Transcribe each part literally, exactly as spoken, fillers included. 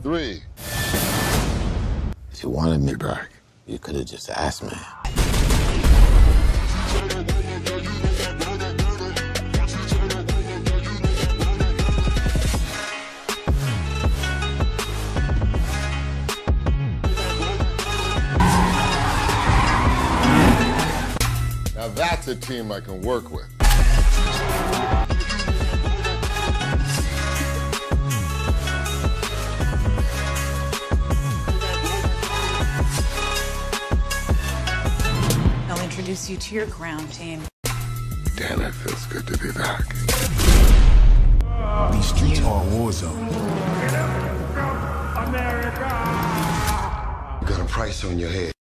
three. If you wanted me back, you could have just asked me. Now that's a team I can work with. I'll introduce you to your ground team. Damn, it feels good to be back. These streets are a war zone. America! You got a price on your head.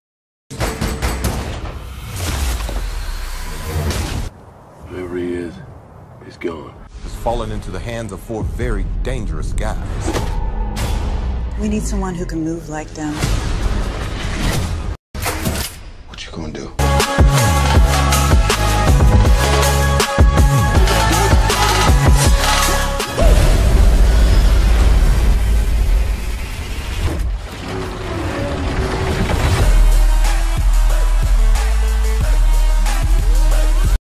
Whoever he is, he's gone. Has fallen into the hands of four very dangerous guys. We need someone who can move like them. What you gonna do?